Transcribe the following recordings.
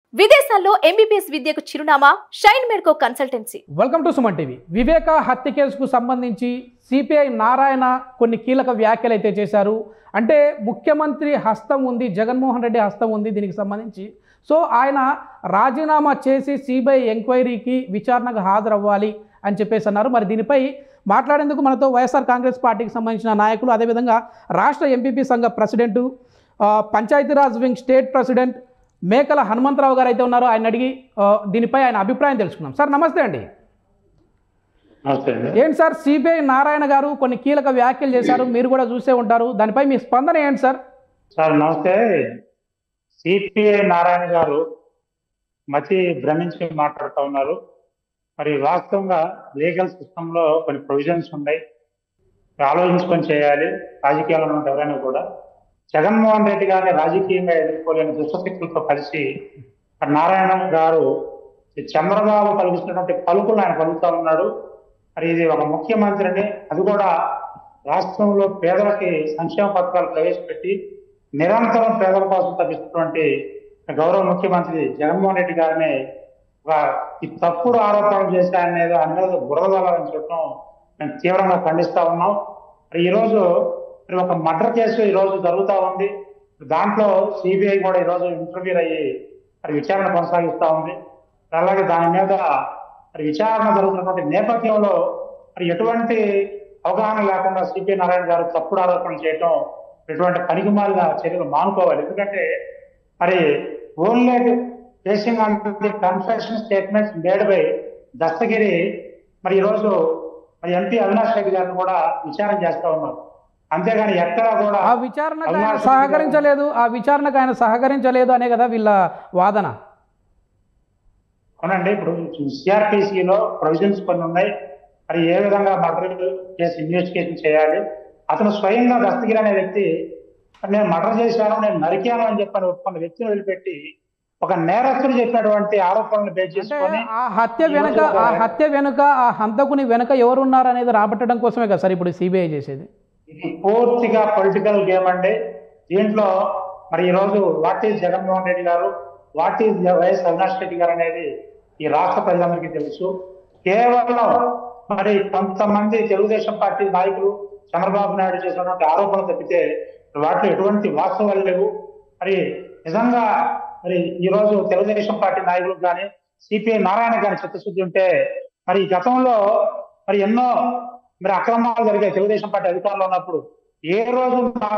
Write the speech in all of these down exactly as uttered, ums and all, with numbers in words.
విదేశాల్లో ఎంబీబీఎస్ విద్యకు చిరునామా Shine Medco consultancy. Welcome to Suman TV. Viveka హత్య కేసుకు సంబంధించి సిపిఐ నారాయణ కొన్ని కీలక వ్యాఖ్యలు అయితే చేశారు. అంటే ముఖ్యమంత్రి హస్తం ఉంది, జగన్మోహన్ రెడ్డి హస్తం ఉంది దీనికి సంబంధించి. సో ఆయన రాజీనామా చేసి సిబిఐ ఎంక్వైరీకి విచారణకు హాజరవ్వాలి అని చెప్పేసి అన్నారు. మరి దీనిపై మాట్లాడేందుకు మనతో వైఎస్ఆర్ కాంగ్రెస్ పార్టీకి సంబంధించిన నాయకులు, అదేవిధంగా రాష్ట్ర ఎంపీపీ సంఘ president, Panchayati Raj wing state president మేకల హనుమంతరావు గారు అయితే ఉన్నారు. ఆయన అడిగి దీనిపై ఆయన అభిప్రాయం తెలుసుకున్నాం. సార్ నమస్తే అండి. ఏంటి సార్, సిపిఐ నారాయణ గారు కొన్ని కీలక వ్యాఖ్యలు చేశారు, మీరు కూడా చూసే ఉంటారు, దానిపై మీ స్పందన ఏంటి సార్? సార్ నమస్తే. సిపిఐ నారాయణ గారు మతి భ్రమించి మాట్లాడుతూ ఉన్నారు. మరి వాస్తవంగా లీగల్ సిస్టంలో కొన్ని ప్రొవిజన్స్ ఉన్నాయి, ఆలోచించుకొని చేయాలి రాజకీయాల్లో ఉన్న ఎవరైనా కూడా. జగన్మోహన్ రెడ్డి గారిని రాజకీయంగా ఎదుర్కోలేని దుష్టశక్తులతో కలిసి నారాయణ గారు చంద్రబాబు పలుకుతున్నటువంటి పలుకులు ఆయన పలుకుతా ఉన్నాడు. మరి ఇది ఒక ముఖ్యమంత్రిని, అది కూడా రాష్ట్రంలో పేదలకి సంక్షేమ పథకాలు ప్రవేశపెట్టి నిరంతరం పేదల కోసం తప్పిస్తున్నటువంటి గౌరవ ముఖ్యమంత్రి జగన్మోహన్ రెడ్డి గారిని ఒక ఈ తప్పుడు ఆరోపణలు చేశాయనేది అనేది బురదలని చెప్పడం మేము తీవ్రంగా ఖండిస్తా ఉన్నాం. మరి ఈరోజు మరి ఒక మర్డర్ కేసు ఈరోజు జరుగుతూ ఉంది. దాంట్లో సిబిఐ కూడా ఈరోజు ఇంటర్వ్యూ అయ్యి మరి విచారణ కొనసాగిస్తూ ఉంది. అలాగే దాని మీద మరి విచారణ జరుగుతున్నటువంటి నేపథ్యంలో మరి ఎటువంటి అవగాహన లేకుండా సిపిఐ నారాయణ గారు తప్పుడు ఆరోపణలు చేయటం, ఎటువంటి పనికిమాలిన చర్యలు మానుకోవాలి. ఎందుకంటే మరి only basing on the confession statements made by Dastagiri మరి ఈరోజు మరి ఎంపీ అవినాష్ రెడ్డి గారిని కూడా విచారణ చేస్తూ ఉన్నారు. అంతేగాని ఎక్కడా కూడా ఆ విచారణకు ఆయన సహకరించలేదు ఆ విచారణకు ఆయన సహకరించలేదు అనే కదా వీళ్ళ వాదన. అవునండి, ఇప్పుడు సిఆర్పిసిలో ప్రొవిజన్స్ కొన్ని ఉన్నాయి. మరి ఏ విధంగా మర్డర్ కేసు ఇన్వెస్టిగేషన్ చేయాలి. అతను స్వయంగా దస్తగిరి అనే వ్యక్తి నేను మర్డర్ చేశాను, నేను నరికాను అని చెప్పని ఒప్పుకున్న వ్యక్తిని వదిలిపెట్టి ఒక నేరస్తుడు చెప్పినటువంటి ఆరోపణలు బేస్ చేసుకొని ఆ హత్య వెనుక ఆ హత్య వెనుక ఆ హంతకుని వెనుక ఎవరున్నారు అనేది రాబట్టడం కోసమే కదా సార్ ఇప్పుడు సిబిఐ చేసేది. ఇది పూర్తిగా పొలిటికల్ గేమ్ అండి. దీంట్లో మరి ఈరోజు what is Jaganmohan Reddy garu, what is YS Avinash Reddy garu అనేది ఈ రాష్ట్ర ప్రజలందరికీ తెలుసు. కేవలం మరి కొంతమంది తెలుగుదేశం పార్టీ నాయకులు చంద్రబాబు నాయుడు చేసినటువంటి ఆరోపణలు తప్పితే వాటిలో ఎటువంటి వాస్తవాలు లేవు. మరి నిజంగా మరి ఈరోజు తెలుగుదేశం పార్టీ నాయకులకు కానీ సిపిఐ నారాయణ గారి చిత్తశుద్ధి ఉంటే మరి గతంలో మరి ఎన్నో మరి అక్రమాలు జరిగాయి తెలుగుదేశం పార్టీ అధికారంలో ఉన్నప్పుడు. ఏ రోజు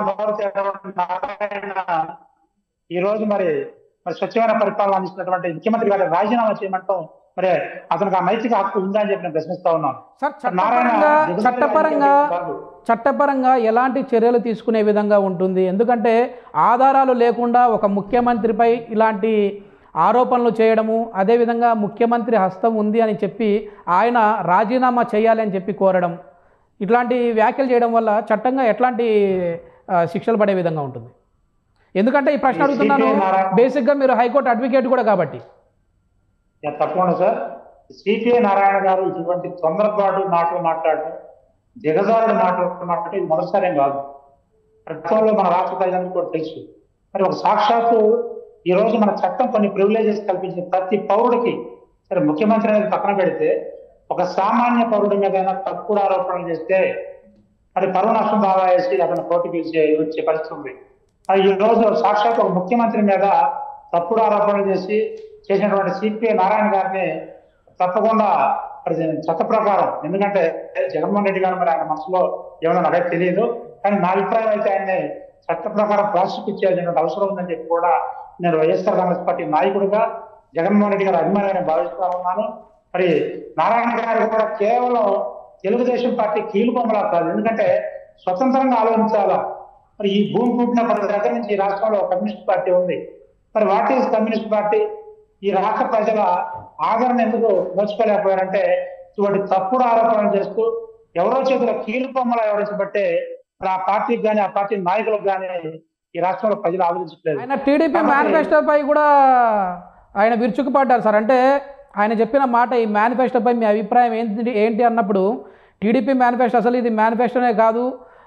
నారాయణ ఈ రోజు మరి మరి స్వచ్ఛమైన పరిపాలన అందిస్తున్నటువంటి ముఖ్యమంత్రి గారి రాజీనామా చేయమంటాం మరి అతనికి ఆ నైతిక హక్కు ఉందా అని చెప్పి నేను ప్రశ్నిస్తా ఉన్నాను. చట్టపరంగా చట్టపరంగా చట్టపరంగా ఎలాంటి చర్యలు తీసుకునే విధంగా ఉంటుంది? ఎందుకంటే ఆధారాలు లేకుండా ఒక ముఖ్యమంత్రిపై ఇలాంటి ఆరోపణలు చేయడము, అదేవిధంగా ముఖ్యమంత్రి హస్తం ఉంది అని చెప్పి ఆయన రాజీనామా చేయాలి అని చెప్పి కోరడం, ఇట్లాంటి వ్యాఖ్యలు చేయడం వల్ల చట్టంగా ఎట్లాంటి శిక్షలు పడే విధంగా ఉంటుంది? ఎందుకంటే ఈ ప్రశ్న అడుగుతున్నాను, బేసిక్గా మీరు హైకోర్టు అడ్వకేట్ కూడా కాబట్టి. తప్పకుండా సార్. సిపిఐ నారాయణ గారు ఇటువంటి తొందరపాటు మాటలు మాట్లాడటం, దిగజారుడు మాటలు మాట్లాడటం ఇది మొదటిసారి ఏం కాదు. గతంలో మన రాష్ట్ర ప్రజలకు కూడా తెలుసు. మరి ఒక సాక్షాత్తు ఈ రోజు మన చట్టం కొన్ని ప్రివిలేజెస్ కల్పించిన ప్రతి పౌరుడికి, సరే ముఖ్యమంత్రి అనేది పక్కన పెడితే ఒక సామాన్య పౌరుడి మీద తప్పుడు ఆరోపణలు చేస్తే మరి పరువు నష్టం దావా వేసి అతను కోర్టు పిలిచే వచ్చే పరిస్థితి ఉంది. అది ఈ రోజు సాక్షాత్ ఒక ముఖ్యమంత్రి మీద తప్పుడు ఆరోపణలు చేసి చేసినటువంటి సిపిఐ నారాయణ గారిని తప్పకుండా చట్ట ప్రకారం, ఎందుకంటే జగన్మోహన్ రెడ్డి గారు మరి ఆయన మనసులో ఏమన్నా నాకైతే తెలియదు, కానీ నా అభిప్రాయం అయితే ఆయన్ని చట్ట ప్రకారం ప్రాసిక్యూట్ చేయాల్సినటువంటి అవసరం ఉందని చెప్పి కూడా నేను వైఎస్ఆర్ కాంగ్రెస్ పార్టీ నాయకుడిగా జగన్మోహన్ రెడ్డి గారు అభిమానిగా భావిస్తా ఉన్నాను. మరి నారాయణ గారు కూడా కేవలం తెలుగుదేశం పార్టీ కీలుబొమ్మలా కాదు, ఎందుకంటే స్వతంత్రంగా ఆలోచించాలా. మరి ఈ భూమి పుట్టిన ప్రతి దగ్గర నుంచి ఈ రాష్ట్రంలో కమ్యూనిస్ట్ పార్టీ ఉంది. మరి వాట్ ఈజ్ కమ్యూనిస్ట్ పార్టీ? ఈ రాష్ట్ర ప్రజల ఆదరణ ఎందుకు నోచుకోలేకపోయారంటే ఇటువంటి తప్పుడు ఆరోపణలు చేస్తూ ఎవరో చేతుల కీలుబొమ్మలా ఎవరించబట్టే ఆ పార్టీకి కానీ ఆ పార్టీ నాయకులకు కానీ ఈ రాష్ట్రంలో ప్రజలు ఆదరించట్లేదు. ఆయన టీడీపీ మేనిఫెస్టోపై కూడా ఆయన విరుచుకుపడ్డారు సార్. అంటే ఆయన చెప్పిన మాట, ఈ మేనిఫెస్టోపై మీ అభిప్రాయం ఏంటి ఏంటి అన్నప్పుడు టీడీపీ మేనిఫెస్టో అసలు ఇది మేనిఫెస్టోనే కాదు,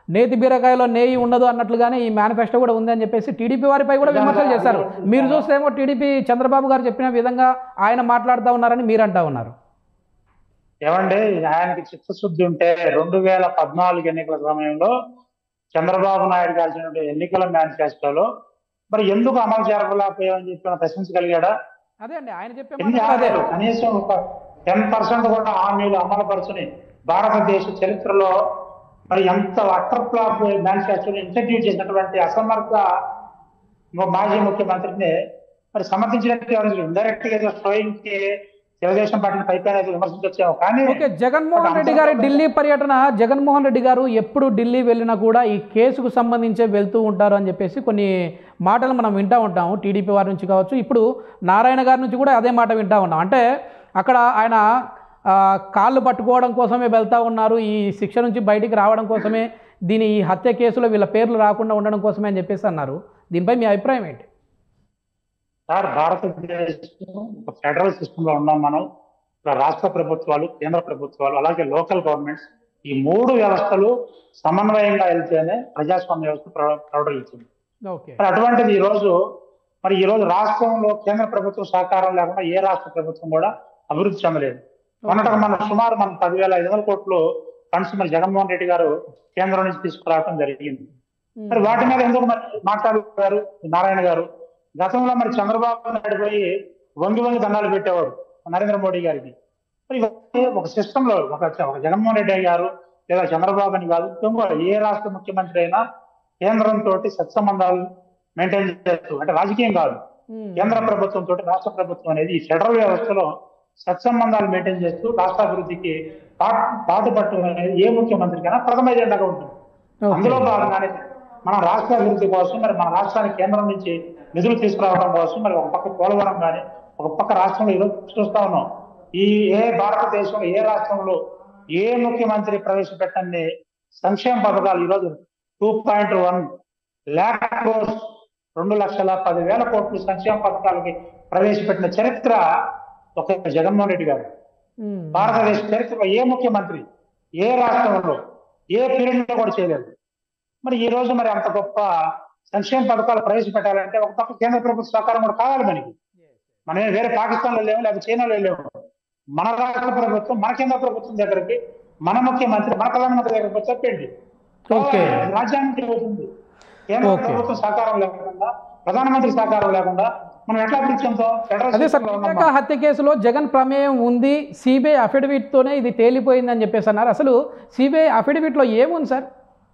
నేతి బీరకాయలో నేయి ఉండదు అన్నట్లుగానే ఈ మేనిఫెస్టో కూడా ఉందని చెప్పేసి టీడీపీ వారిపై కూడా విమర్శలు చేశారు. మీరు చూస్తేమో టీడీపీ చంద్రబాబు గారు చెప్పిన విధంగా ఆయన మాట్లాడుతూ ఉన్నారని మీరు అంటా ఉన్నారు. ఏమండి, ఆయనకి చిత్తశుద్ధి ఉంటే రెండు వేల పద్నాలుగు ఎన్నికల సమయంలో చంద్రబాబు నాయుడు గారి ఎన్నికల మేనిఫెస్టోలో మరి ఎందుకు అమలు జరగలేకపోయామని చెప్పి ప్రశ్నించగలిగాడా? అదే అండి ఆయన చెప్పే ఎన్ని హామీలు, కనీసం ఒక టెన్ పర్సెంట్ కూడా హామీలు అమలు పరచని భారతదేశ చరిత్రలో మరి ఎంత అటర్ ఫ్లాప్ మేనిఫెస్టోని ఇంట్రడ్యూస్ చేసినటువంటి అసమర్థ మాజీ ముఖ్యమంత్రిని మరి సమర్థించినట్టు ఇండైరెక్ట్ గా షోయింగ్ కి తెలుగుదేశం పార్టీని పైపైన విమర్శించొచ్చాము. కానీ ఓకే, జగన్మోహన్ రెడ్డి గారి ఢిల్లీ పర్యటన, జగన్మోహన్ రెడ్డి గారు ఎప్పుడు ఢిల్లీ వెళ్ళినా కూడా ఈ కేసుకు సంబంధించే వెళ్తూ ఉంటారు అని చెప్పేసి కొన్ని మాటలు మనం వింటూ ఉంటాము టీడీపీ వారి నుంచి కావచ్చు. ఇప్పుడు నారాయణ గారి నుంచి కూడా అదే మాట వింటూ ఉన్నాం. అంటే అక్కడ ఆయన కాళ్ళు పట్టుకోవడం కోసమే వెళ్తూ ఉన్నారు, ఈ శిక్ష నుంచి బయటికి రావడం కోసమే, దీని ఈ హత్య కేసులో వీళ్ళ పేర్లు రాకుండా ఉండడం కోసమే అని చెప్పేసి అన్నారు. దీనిపై మీ అభిప్రాయం ఏంటి? సార్, భారతదేశం ఒక ఫెడరల్ సిస్టమ్ లో ఉన్నాం మనం. రాష్ట్ర ప్రభుత్వాలు, కేంద్ర ప్రభుత్వాలు, అలాగే లోకల్ గవర్నమెంట్స్, ఈ మూడు వ్యవస్థలు సమన్వయంగా వెళ్తేనే ప్రజాస్వామ్య వ్యవస్థ ప్రవడలిస్తుంది. మరి అటువంటిది ఈ రోజు మరి ఈ రోజు రాష్ట్రంలో కేంద్ర ప్రభుత్వం సహకారం లేకుండా ఏ రాష్ట్ర ప్రభుత్వం కూడా అభివృద్ధి చెందలేదు. మొన్నటి మన సుమారు మన పదివేల ఐదు వందల కోట్లు ఫండ్స్ మరి జగన్మోహన్ రెడ్డి గారు కేంద్రం నుంచి తీసుకురావడం జరిగింది. మరి వాటి మీద ఎందుకు మరి మాట్లాడుతున్నారు నారాయణ గారు? గతంలో మరి చంద్రబాబు నాయుడు పోయి వంగి వంగి దండాలు పెట్టేవాడు నరేంద్ర మోడీ గారికి. మరి ఒక సిస్టమ్ లో ఒక ఒక జగన్మోహన్ రెడ్డి గారు లేదా చంద్రబాబు అని కాదు, ఏ రాష్ట్ర ముఖ్యమంత్రి అయినా కేంద్రంతో సత్సంబంధాలు మెయింటైన్ చేస్తూ, అంటే రాజకీయం కాదు, కేంద్ర ప్రభుత్వం తోటి రాష్ట్ర ప్రభుత్వం అనేది ఈ ఫెడరల్ వ్యవస్థలో సత్సంబంధాలు మెయింటైన్ చేస్తూ రాష్ట్రాభివృద్ధికి పాటుపట్టు అనేది ఏ ముఖ్యమంత్రికైనా ప్రథమ ఎజెండాగా ఉంటుంది. అందులో భాగంగానే మన రాష్ట్ర అభివృద్ధి కోసం మరి మన రాష్ట్రానికి కేంద్రం నుంచి నిధులు తీసుకురావడం కోసం మరి ఒక పక్క పోలవరం కానీ, ఒక పక్క రాష్ట్రంలో ఈరోజు చూస్తా ఉన్నాం, ఈ ఏ భారతదేశంలో ఏ రాష్ట్రంలో ఏ ముఖ్యమంత్రి ప్రవేశపెట్టని సంక్షేమ పథకాలు ఈరోజు two point one lakh crores రెండు లక్షల పదివేల కోట్లు సంక్షేమ పథకాలకి ప్రవేశపెట్టిన చరిత్ర ఒక జగన్మోహన్ రెడ్డి గారు. భారతదేశ చరిత్రలో ఏ ముఖ్యమంత్రి ఏ రాష్ట్రంలో ఏ పీరియడ్ లో కూడా చేయలేదు. మరి ఈ రోజు మరి అంత గొప్ప సంక్షేమ పథకాలు ప్రవేశపెట్టాలంటే ఒక పక్క కేంద్ర ప్రభుత్వ సహకారం కూడా కావాలి మనకి. మనమే వేరే పాకిస్తాన్ లో లేవు, లేదా చైనాలో లేవు. మన రాష్ట్ర ప్రభుత్వం మన కేంద్ర ప్రభుత్వం దగ్గరికి, మన ముఖ్యమంత్రి మన ప్రధానమంత్రి దగ్గరికి చెప్పండి. రాజ్యాంగం అవుతుంది. కేంద్ర ప్రభుత్వం సహకారం లేకుండా, ప్రధానమంత్రి సహకారం లేకుండా మనం ఎట్లా అదే సార్, వివేక హత్య కేసులో జగన్ ప్రమేయం ఉంది, సిబిఐ అఫిడవిట్ తోనే ఇది తేలిపోయిందని చెప్పేసి అన్నారు. అసలు సిబిఐ అఫిడవిట్ లో ఏముంది సార్?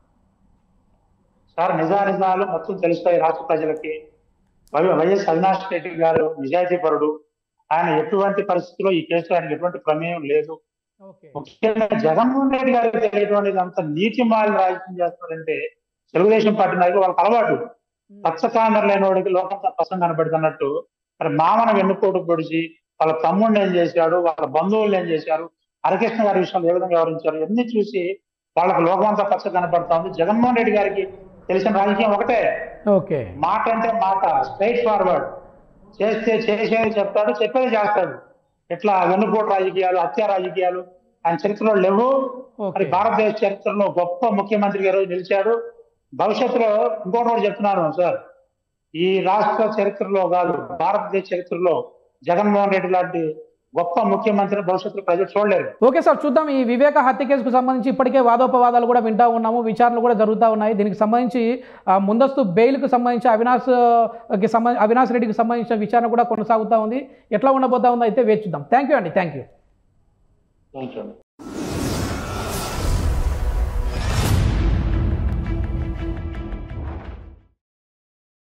సార్, నిజానిజాలు మొత్తం తెలుస్తాయి రాష్ట్ర ప్రజలకి. వైఎస్ అవినాష్ రెడ్డి గారు నిజాయితీపరుడు. ఆయన ఎటువంటి పరిస్థితుల్లో ఈ కేసులో ఆయనకు ఎటువంటి ప్రమేయం లేదు. ముఖ్యంగా జగన్మోహన్ రెడ్డి గారు తెలియటువంటిది అంత నీతి మాలిన రాజకీయం చేస్తారంటే తెలుగుదేశం పార్టీ నాయకులు వాళ్ళకి అలవాటు. పచ్చకాందర్ లేని వాడికి లోకంతా పసం కనబడుతున్నట్టు మరి మామను వెన్నుపోటు పొడిచి వాళ్ళ తమ్ముడిని ఏం చేశాడు, వాళ్ళ బంధువులు ఏం చేశారు, హరికృష్ణ గారి విషయాలు ఏ విధంగా వివరించారు, ఇవన్నీ చూసి వాళ్ళకి లోకమంతా పచ్చ కనబడతా ఉంది. జగన్మోహన్ రెడ్డి గారికి తెలిసిన రాజకీయం ఒకటే, మాట అంటే మాట, స్ట్రైట్ ఫార్వర్డ్, చేస్తే చేసేది చెప్తాడు, చెప్పేది చేస్తాడు. ఇట్లా వెన్నుపోటు రాజకీయాలు, హత్య రాజకీయాలు ఆయన చరిత్రలో లేవు. మరి భారతదేశ చరిత్రలో గొప్ప ముఖ్యమంత్రి గారు నిలిచాడు. భవిష్యత్తులో ఇంకోటి కూడా చెప్తున్నాను సార్, ఈ రాష్ట్ర చరిత్రలో కాదు భారతదేశ చరిత్రలో జగన్మోహన్ రెడ్డి లాంటి గొప్ప ముఖ్యమంత్రిని భవిష్యత్తులో ప్రజలు చూడలేరు. ఓకే సార్, చూద్దాం. ఈ వివేక హత్య కేసుకు సంబంధించి ఇప్పటికే వాదోపవాదాలు కూడా వింటా ఉన్నాము, విచారణలు కూడా జరుగుతూ ఉన్నాయి. దీనికి సంబంధించి ముందస్తు బెయిల్కు సంబంధించి అవినాష్కి సంబంధించి అవినాష్ రెడ్డికి సంబంధించిన విచారణ కూడా కొనసాగుతూ ఉంది. ఎట్లా ఉండబోతా ఉందో అయితే వేచి చూద్దాం. థ్యాంక్ యూ అండి. Thank you. Thank you.